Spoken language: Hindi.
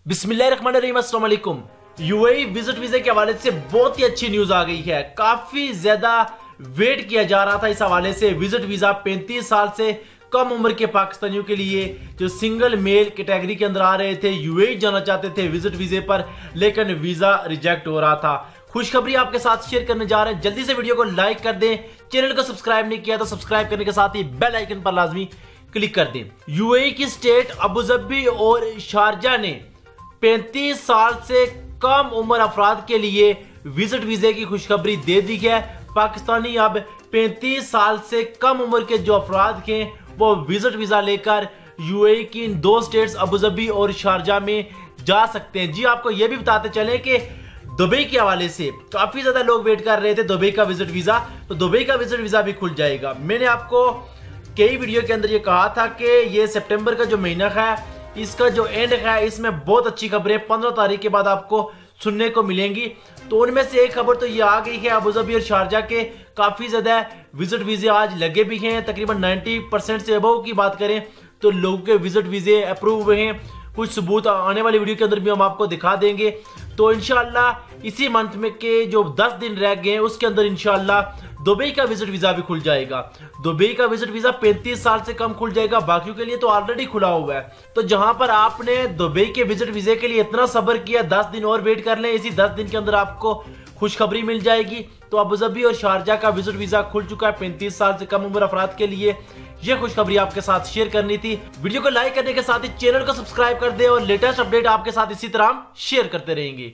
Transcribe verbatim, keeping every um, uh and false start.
बिस्मिल्लाहिर्रहमानिर्रहीम, अस्सलाम वालेकुम। यूएई विजिट वीजे के हवाले से बहुत ही अच्छी न्यूज आ गई है। काफी ज्यादा वेट किया जा रहा था इस हवाले से। विजिट वीजा पैंतीस साल से कम उम्र के पाकिस्तानियों के लिए जो सिंगल मेल कैटेगरी के अंदर आ रहे थे, यूएई जाना चाहते थे विजिट वीजे पर, लेकिन वीजा रिजेक्ट हो रहा था। खुशखबरी आपके साथ शेयर करने जा रहे हैं। जल्दी से वीडियो को लाइक कर दें, चैनल को सब्सक्राइब नहीं किया तो सब्सक्राइब करने के साथ ही बेल आइकन पर लाजमी क्लिक कर दें। यूएई की स्टेट अबुधाबी और शारजा ने पैंतीस साल से कम उम्र अफराद के लिए विजिट वीजे की खुशखबरी दे दी है। पाकिस्तानी अब पैंतीस साल से कम उम्र के जो अफराद हैं वो विजिट वीजा लेकर यूएई की इन दो स्टेट्स अबुधाबी और शारजा में जा सकते हैं। जी आपको यह भी बताते चलें कि दुबई के हवाले से काफी ज्यादा लोग वेट कर रहे थे दुबई का विजिट वीजा, तो दुबई का विजिट वीजा भी खुल जाएगा। मैंने आपको कई वीडियो के अंदर ये कहा था कि ये सितंबर का जो महीना है इसका जो एंड है इसमें बहुत अच्छी खबरें पंद्रह तारीख के बाद आपको सुनने को मिलेंगी। तो उनमें से एक खबर तो ये आ गई है, अबुधाबी और शारजा के काफी ज्यादा विजिट वीजे आज लगे भी हैं। तकरीबन नब्बे परसेंट से अबव की बात करें तो लोगों के विजिट वीजे अप्रूव हुए हैं। कुछ सबूत आने वाली वीडियो के अंदर भी हम आपको दिखा देंगे। तो इंशाल्लाह इसी मंथ में के जो दस दिन रह गए हैं उसके अंदर इंशाल्लाह दुबई का विजिट वीजा भी खुल जाएगा। दुबई का विजिट वीजा पैंतीस साल से कम खुल जाएगा, बाकियों के लिए तो ऑलरेडी खुला हुआ है। तो जहां पर आपने दुबई के विजिट वीजे के लिए इतना सब्र किया, दस दिन और वेट कर लें, इसी दस दिन के अंदर आपको खुशखबरी मिल जाएगी। तो अबुधाबी और शारजा का विजिट वीजा खुल चुका है पैंतीस साल से कम उम्र अफराद के लिए। यह खुशखबरी आपके साथ शेयर करनी थी। वीडियो को लाइक करने के साथ ही चैनल को सब्सक्राइब कर दे और लेटेस्ट अपडेट आपके साथ इसी तरह शेयर करते रहेंगे।